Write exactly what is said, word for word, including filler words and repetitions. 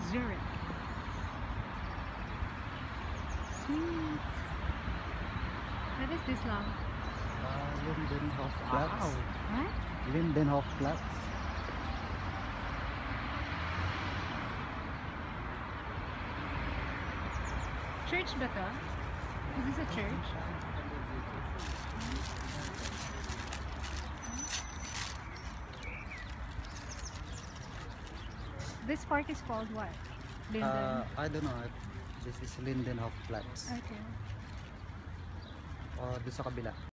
Zurich. Sweet. What is this, love? Uh, Lindenhofplatz. Wow. What? Lindenhofplatz. Church ba to? Is this a church? This park is called what? Linden? Uh, I don't know. This is Lindenhofplatz. Okay. O doon sa kabila.